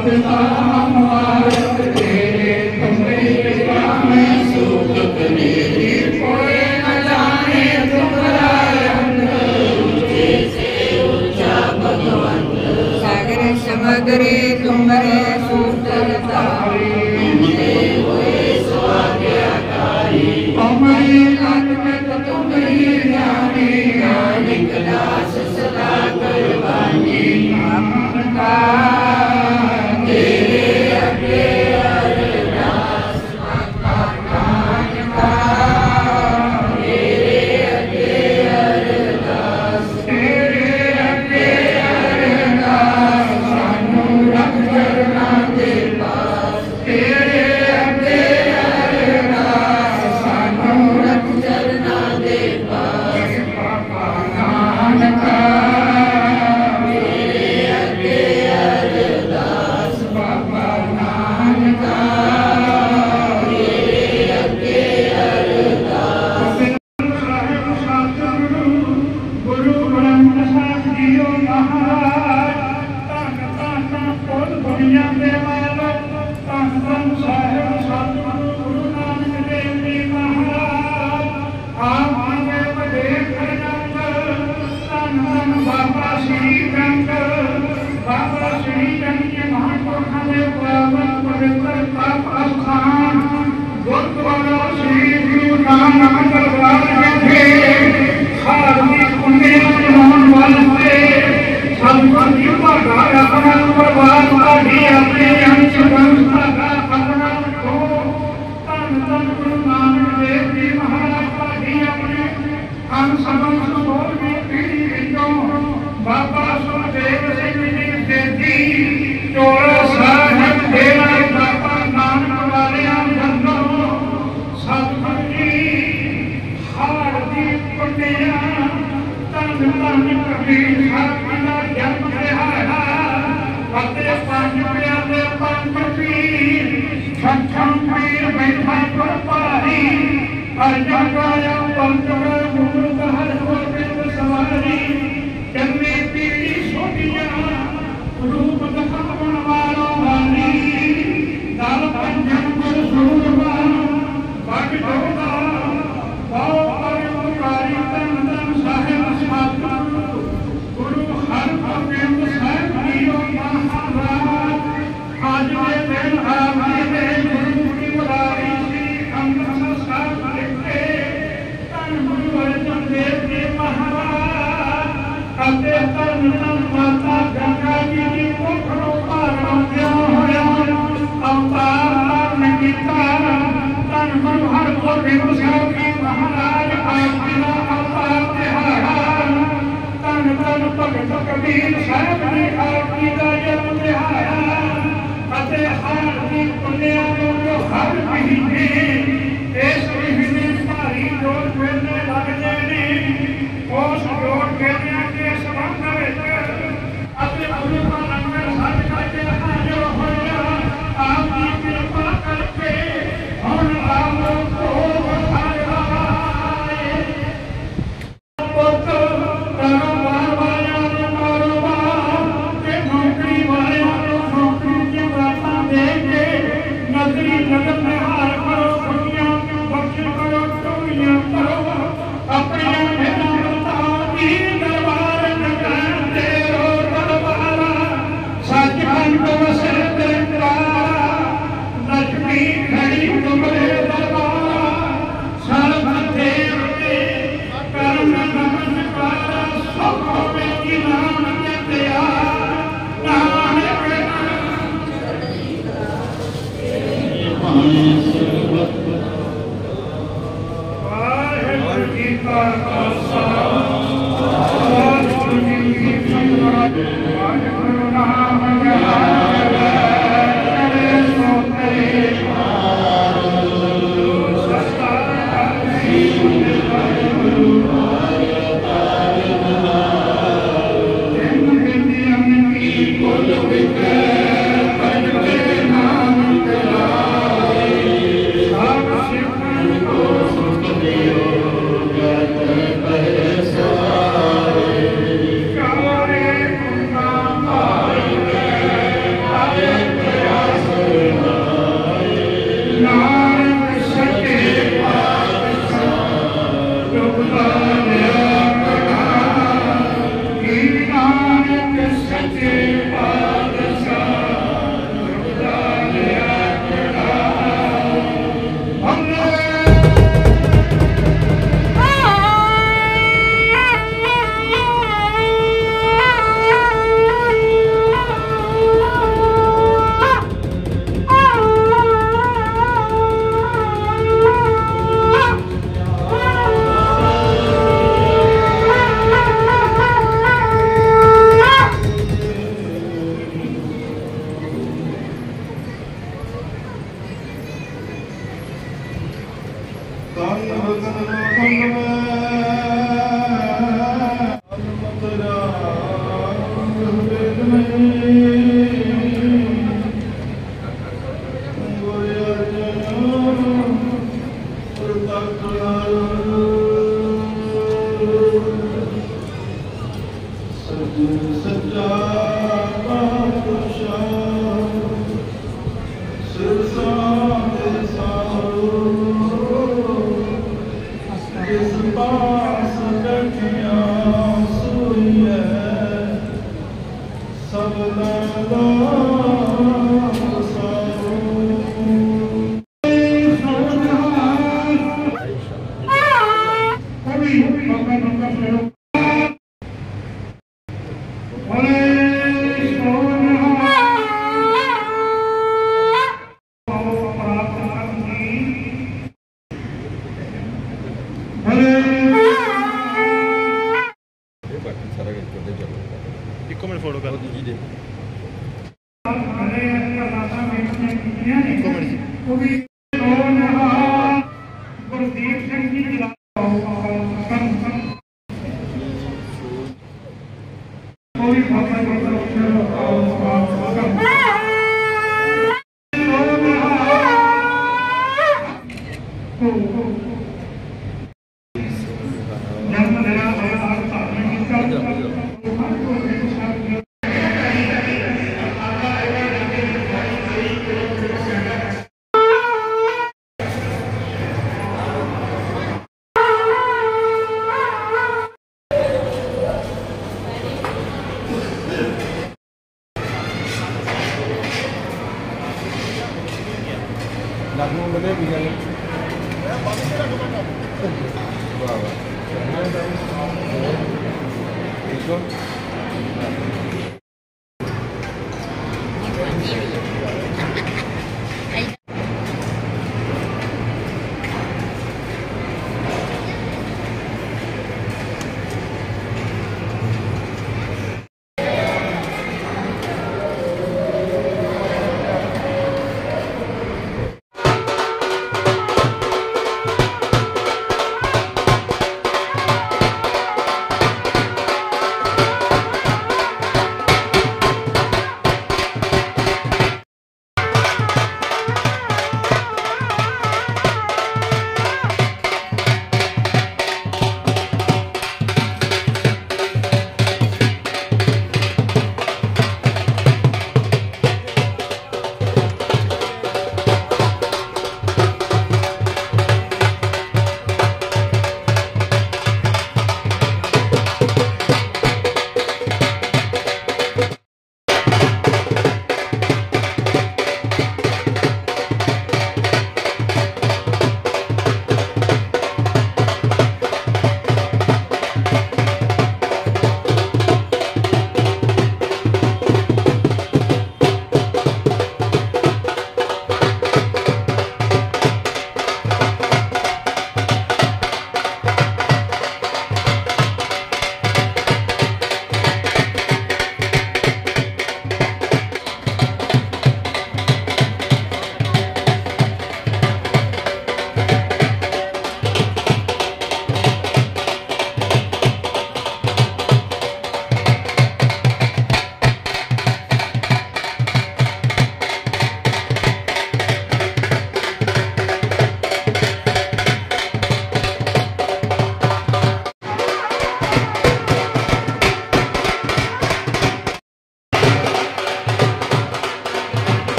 समगरे तुम्हारे सूत्रधारी तुम्हारी आत्मत तुम्हारी ज्ञानी ज्ञानिक दास सदा कुर्बानी आपका तेरे अगे अरदास आपका तेरे अगे अरदास तेरे अगे अरदास सानू रख करना दे पास तेरे अगे अरदास सानू रख करना दे पास बाबा नानका तेरे अगे अरदास बाबा नानका तेरे अगे अरदास गुरु ग्रंथ साहिब जीओ महाराज धन धन फुल दुनिया दे मालक धन धन साहिब सतगुरु गुरु नानक देव जी महाराज आप जी के बड़े खजान धन धन बाबा श्री गंग बाबा श्री गंग जी महापुरुषों ने पावन पवित्र पाप अस्थान गुरुद्वारा श्री गुरु नानक दरबार के खारवी पुण्य बनाने वाले सतगुरु का अपना प्रभाव काढ़ी अपने अंश संस्था का अपना को धन धन गुरु नानक देव जी महाराज काढ़ी अपने अंश वंश बोल की पीढ़ी विचों बाबा सुखदेव सिंह जी देती चोला साहब डेरा बाबा नानक वालियां जन्नों सतगुरु जी हारदी पुण्या धन धन कबीर साहब का जन्म दिहाड़ा फतेह पंज प्याले पंज पीर छठम पीर बैठा पर पारी अर्जन गाया पंचगा गुरु हर गोविंद सवारी जन्मे पीढ़ी सोटिया रूप दिखावन वालों वाली दल पंजन गुरु सूरमा बट जोगा बहु परिवकारी धन धन साहिब सतगुरु गुरु हर गोविंद साहिब जीओ महाराज आज के दिन आपने गुरु की बुलाई सी अमृतसर साहिब लिखे धन गुरु अर्जन देव जी महाराज अते धन धन माता गंगा जी की कोठरों भारण क्यों होया अवतार धारण कीता धन गुरु हर गोबिंद साहिब जी महाराज आप जी का अवतार दिहाड़ा धन धन भगत कबीर साहिब जी आप जी का जन्म दिहाड़ा अते हर की पुण्या जो हर महीने इस महीने भारी जोत मेले लगते ने उस जोत मेले के संबंध विच अते गुरु का लंगर सज करके हाजिर होया आप जी कृपा करके हुण आओ भोग खाए पुत करो वालियां नु कारोबार ते नौकरी वालियां नु नौकरी दी बातां दे के नगरी नगर निहार करो खुशियां बख्श करो टोलियां करो अपने मेरा बता दी दरबार नगर तेरो दरबारा सचखंड वसे दरबारा लक्ष्मी खड़ी तुमरे दरबारा सर्व देव के करम नमस्कार सब बेटी नाम जपया नानक वाहिगुरू जी का खालसा वाहिगुरू जी की फतेह वाहिगुरू नाम जहारे सो तेरे सस्ता वाहिगुरू कुल विके पंजवे नाम तेरा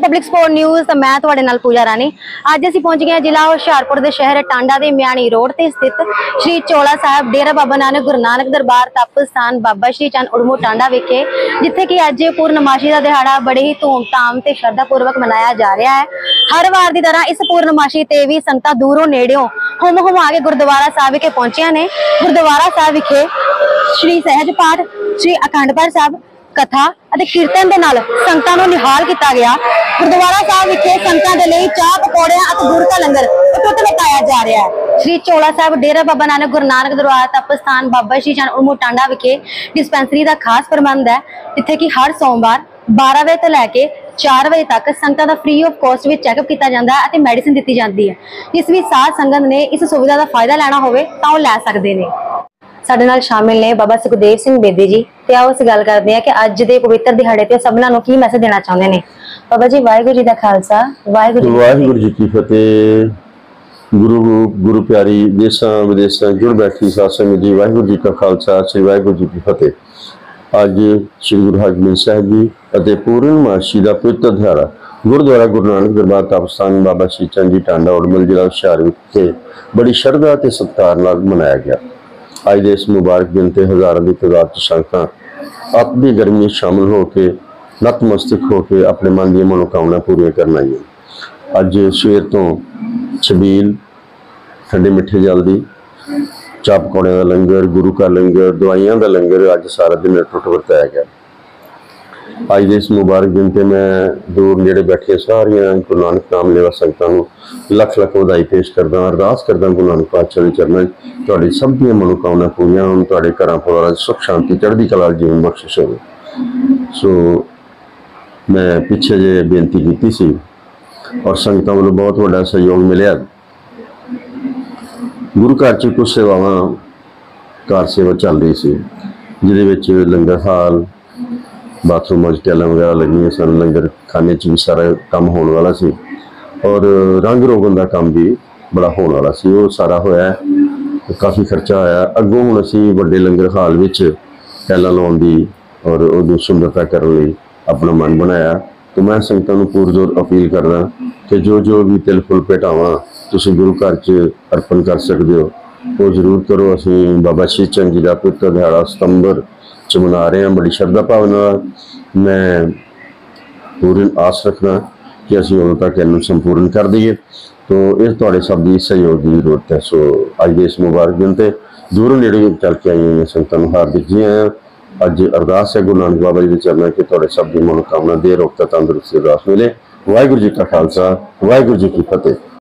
ਪਬਲਿਕ ਸਪੋਰਟ ਨਿਊਜ਼ ਤੇ ਮੈਂ ਤੁਹਾਡੇ ਨਾਲ ਪੂਜਾ ਰਾਣੀ। ਅੱਜ ਅਸੀਂ ਪਹੁੰਚ ਗਏ ਹਾਂ ਜ਼ਿਲ੍ਹਾ ਹੁਸ਼ਿਆਰਪੁਰ ਦੇ ਸ਼ਹਿਰ ਟਾਂਡਾ ਦੇ ਮਿਆਣੀ ਰੋਡ ਤੇ ਸਥਿਤ ਸ਼੍ਰੀ ਚੋਲਾ ਸਾਹਿਬ ਡੇਰਾ ਬਾਬਾ ਨਾਨਕ ਗੁਰੂ ਨਾਨਕ ਦਰਬਾਰ ਤਪ ਸਥਾਨ ਬਾਬਾ ਸ਼੍ਰੀ ਚੰਦ ਉੜਮੂ ਟਾਂਡਾ ਵਿਖੇ, ਜਿੱਥੇ ਕਿ ਅੱਜ ਪੂਰਨਮਾਸ਼ੀ ਦਾ ਦਿਹਾੜਾ ਬੜੇ ਹੀ ਧੂਮਧਾਮ ਤੇ ਸ਼ਰਧਾ ਪੂਰਵਕ ਮਨਾਇਆ ਜਾ ਰਿਹਾ ਹੈ। ਹਰ ਵਾਰ ਦੀ ਤਰ੍ਹਾਂ ਇਸ ਪੂਰਨਮਾਸ਼ੀ ਤੇ ਵੀ ਸੰਗਤਾਂ ਦੂਰੋਂ ਨੇੜਿਓਂ ਹੁਮ-ਹੁਮਾ ਕੇ ਗੁਰਦੁਆਰਾ ਸਾਹਿਬ ਵਿਖੇ ਪਹੁੰਚੀਆਂ ਨੇ। ਗੁਰਦੁਆਰਾ ਸਾਹਿਬ ਵਿਖੇ ਸ਼੍ਰੀ ਸਹਿਜ ਪਾਠ, ਸ਼੍ਰੀ ਅਖੰਡ ਪਾਠ ਸਾਹਿਬ, कथा ਅਤੇ ਕੀਰਤਨ ਦੇ ਨਾਲ ਸੰਗਤਾਂ ਨੂੰ ਨਿਹਾਲ ਕੀਤਾ ਗਿਆ। ਗੁਰਦੁਆਰਾ ਸਾਹਿਬ ਵਿਖੇ ਸੰਗਤਾਂ ਦੇ ਲਈ ਚਾਹ ਪਕੌੜਿਆਂ ਅਤੇ ਗੁਰੂ ਦਾ ਲੰਗਰ ਅਟੁੱਟ ਵਰਤਾਇਆ ਜਾ ਰਿਹਾ ਹੈ। ਸ਼੍ਰੀ ਚੋਲਾ ਸਾਹਿਬ ਡੇਰਾ ਬਾਬਾ ਨਾਨਕ ਗੁਰੂ ਨਾਨਕ ਦਰਬਾਰ ਤਪ ਸਥਾਨ ਬਾਬਾ ਸ਼੍ਰੀ ਚੰਦ ਉੜਮੂ ਟਾਂਡਾ ਵਿਖੇ ਡਿਸਪੈਂਸਰੀ ਦਾ ਖਾਸ ਪ੍ਰਬੰਧ ਹੈ, ਜਿੱਥੇ ਕਿ ਹਰ ਸੋਮਵਾਰ 12 ਵਜੇ ਤੋਂ ਲੈ ਕੇ 4 ਵਜੇ ਤੱਕ ਸੰਗਤਾਂ ਦਾ ਫ੍ਰੀ ਆਫ ਕੋਸਟ ਵਿੱਚ ਚੈੱਕਅਪ ਕੀਤਾ ਜਾਂਦਾ ਹੈ ਅਤੇ ਮੈਡੀਸਿਨ ਦਿੱਤੀ ਜਾਂਦੀ ਹੈ। ਜਿਸ ਵੀ ਸਾਧ ਸੰਗਤ ਨੇ ਇਸ ਸੁਵਿਧਾ ਦਾ ਫਾਇਦਾ ਲੈਣਾ ਹੋਵੇ ਤਾਂ ਉਹ ਲੈ ਸਕਦੇ ਨੇ। ਸਾਡੇ ਨਾਲ ਸ਼ਾਮਿਲ ਨੇ ਬਾਬਾ ਸੁਖਦੇਵ ਸਿੰਘ ਬੇਦੀ ਜੀ, ਤੇ ਆਓ ਅਸੀਂ ਗੱਲ ਕਰਦੇ ਹਾਂ ਕਿ ਅੱਜ ਦੇ ਪਵਿੱਤਰ ਦਿਹਾੜੇ ਤੇ ਸਭਨਾਂ ਨੂੰ ਕੀ ਮੈਸੇਜ ਦੇਣਾ ਚਾਹੁੰਦੇ ਨੇ। ਬਾਬਾ ਜੀ, ਵਾਹਿਗੁਰੂ ਜੀ ਦਾ ਖਾਲਸਾ, ਵਾਹਿਗੁਰੂ ਜੀ ਕੀ ਫਤਿਹ। ਗੁਰੂ ਪਿਆਰੀ ਦੇਸਾਂ ਵਿਦੇਸਾਂ ਜੁੜ ਬੈਠੀ ਸਾਧ ਸੰਗਤ ਜੀ, ਵਾਹਿਗੁਰੂ ਜੀ ਕਾ ਖਾਲਸਾ, ਸ੍ਰੀ ਵਾਹਿਗੁਰੂ ਜੀ ਕੀ ਫਤਿਹ। ਅੱਜ ਸ੍ਰੀ ਗੁਰੂ ਹਰਗੋਬਿੰਦ ਸਾਹਿਬ ਜੀ ਅਤੇ ਪੂਰਨਮਾਸ਼ੀ ਦਾ ਪਵਿੱਤਰ ਦਿਹਾੜਾ ਗੁਰਦੁਆਰਾ ਗੁਰੂ ਨਾਨਕ ਦਰਬਾਰ ਤਪ ਸਥਾਨ ਬਾਬਾ ਸ਼੍ਰੀ ਚੰਦ ਜੀ ਟਾਂਡਾ ਉੜਮਲ ਜ਼ਿਲ੍ਹਾ ਹੁਸ਼ਿਆਰਪੁਰ ਵਿਖੇ ਬੜੀ ਸ਼ਰਧਾ ਤੇ ਸਤਿਕਾਰ ਨਾਲ ਮਨਾਇਆ ਗਿਆ। ਅੱਜ ਦੇ ਇਸ ਮੁਬਾਰਕ ਦਿਨ ਤੇ ਹਜ਼ਾਰਾਂ ਦੀ ਤਾਦਾਦ ਚ ਸੰਗਤਾਂ ਆਪਣੀ ਗਰਮੀ ਸ਼ਾਮਲ ਹੋ ਕੇ ਨਤਮਸਤਕ ਹੋ ਕੇ ਆਪਣੇ ਮਨ ਦੀਆਂ ਮਨੋਕਾਮਨਾ ਪੂਰੀਆਂ ਕਰਨ ਆਈਆਂ। ਅੱਜ ਸਵੇਰ ਤੋਂ ਛਬੀਲ, ਠੰਡੇ ਮਿੱਠੇ ਜਲ ਦੀ, ਚਾਹ ਪਕੌੜਿਆਂ ਦਾ ਲੰਗਰ, ਗੁਰੂ ਕਾ ਲੰਗਰ, ਦਵਾਈਆਂ ਦਾ ਲੰਗਰ ਅੱਜ ਸਾਰਾ ਦਿਨ ਅਟੁੱਟ ਵਰਤਾਇਆ ਗਿਆ। ਅੱਜ ਦੇ ਇਸ ਮੁਬਾਰਕ ਦਿਨ ਤੇ ਮੈਂ ਦੂਰ ਨੇੜੇ ਬੈਠੀਆਂ ਸਾਰੀਆਂ ਗੁਰੂ ਨਾਨਕ ਨਾਮ ਲੈਵਾ ਸੰਗਤਾਂ ਨੂੰ ਲੱਖ ਲੱਖ ਵਧਾਈ ਪੇਸ਼ ਕਰਦਾ, ਅਰਦਾਸ ਕਰਦਾ ਗੁਰੂ ਨਾਨਕ ਪਾਤਸ਼ਾਹ ਦੇ ਚਰਨਾਂ 'ਚ ਤੁਹਾਡੀ ਸਭ ਦੀਆਂ ਮਨੋਕਾਮਨਾ ਪੂਰੀਆਂ ਹੋਣ, ਤੁਹਾਡੇ ਘਰਾਂ ਪਰਿਵਾਰਾਂ 'ਚ ਸੁੱਖ ਸ਼ਾਂਤੀ ਚੜ੍ਹਦੀ ਕਲਾ ਜੀਵਨ ਬਖਸ਼ਿਸ਼ ਹੋਵੇ। ਸੋ ਮੈਂ ਪਿੱਛੇ ਜੇ ਬੇਨਤੀ ਕੀਤੀ ਸੀ ਔਰ ਸੰਗਤਾਂ ਵੱਲੋਂ ਬਹੁਤ ਵੱਡਾ ਸਹਿਯੋਗ ਮਿਲਿਆ। ਗੁਰੂ ਘਰ 'ਚ ਕੁਝ ਸੇਵਾਵਾਂ ਕਾਰ ਸੇਵਾ ਚੱਲ ਰਹੀ ਸੀ, ਜਿਹਦੇ ਵਿੱਚ ਲੰਗਰ ਹਾਲ, ਬਾਥਰੂਮਾਂ 'ਚ ਟੈਲਾਂ ਵਗੈਰਾ ਲੱਗੀਆਂ ਸਨ, ਲੰਗਰ ਖਾਨੇ 'ਚ ਵੀ ਸਾਰਾ ਕੰਮ ਹੋਣ ਵਾਲਾ ਸੀ ਔਰ ਰੰਗ ਰੋਗਨ ਦਾ ਕੰਮ ਵੀ ਬੜਾ ਹੋਣ ਵਾਲਾ ਸੀ। ਉਹ ਸਾਰਾ ਹੋਇਆ, ਕਾਫੀ ਖਰਚਾ ਆਇਆ। ਅੱਗੋਂ ਹੁਣ ਅਸੀਂ ਵੱਡੇ ਲੰਗਰ ਹਾਲ ਵਿੱਚ ਟੈਲਾਂ ਲਾਉਣ ਦੀ ਔਰ ਉਹਨੂੰ ਸੁੰਦਰਤਾ ਕਰਨ ਲਈ ਆਪਣਾ ਮਨ ਬਣਾਇਆ। ਤੇ ਮੈਂ ਸੰਗਤਾਂ ਨੂੰ ਪੁਰਜ਼ੋਰ ਅਪੀਲ ਕਰਦਾ ਕਿ ਜੋ ਵੀ ਤਿਲ ਫੁੱਲ ਭੇਟਾਵਾਂ ਤੁਸੀਂ ਗੁਰੂ ਘਰ 'ਚ ਅਰਪਣ ਕਰ ਸਕਦੇ ਹੋ ਉਹ ਜ਼ਰੂਰ ਕਰੋ। ਅਸੀਂ ਬਾਬਾ ਸ਼੍ਰੀ ਚੰਦ ਜੀ ਦਾ ਪਵਿੱਤਰ ਦਿਹਾੜਾ ਸਤੰਬਰ 'ਚ ਮਨਾ ਰਹੇ ਹਾਂ ਬੜੀ ਸ਼ਰਧਾ ਭਾਵਨਾ ਨਾਲ। ਮੈਂ ਪੂਰੀ ਆਸ ਰੱਖਦਾ ਕਿ ਅਸੀਂ ਉਦੋਂ ਤੱਕ ਇਹਨੂੰ ਸੰਪੂਰਨ ਕਰ ਦਈਏ। ਤੋ ਇਸ ਤੁਹਾਡੇ ਸਭ ਦੀ ਸਹਿਯੋਗ ਦੀ ਜ਼ਰੂਰਤ ਹੈ। ਸੋ ਅੱਜ ਦੇ ਇਸ ਮੁਬਾਰਕ ਦਿਨ ਤੇ ਦੂਰੋਂ ਨੇੜੇ ਚੱਲ ਕੇ ਆਈਆਂ ਸੰਗਤਾਂ ਨੂੰ ਹਾਰਦਿਕ ਜੀ ਆਇਆਂ। ਅੱਜ ਅਰਦਾਸ ਹੈ ਗੁਰੂ ਨਾਨਕ ਬਾਬਾ ਜੀ ਦੇ ਚਰਨਾਂ ਕਿ ਤੁਹਾਡੇ ਸਭ ਦੀ ਮਨੋਕਾਮਨਾ ਦੇ ਰੋਗਤਾ ਤੰਦਰੁਸਤੀ ਅਰਦਾਸ ਮਿਲੇ। ਵਾਹਿਗੁਰੂ ਜੀ ਕਾ ਖਾਲਸਾ, ਵਾਹਿਗੁਰੂ ਜੀ ਕੀ ਫਤਿਹ।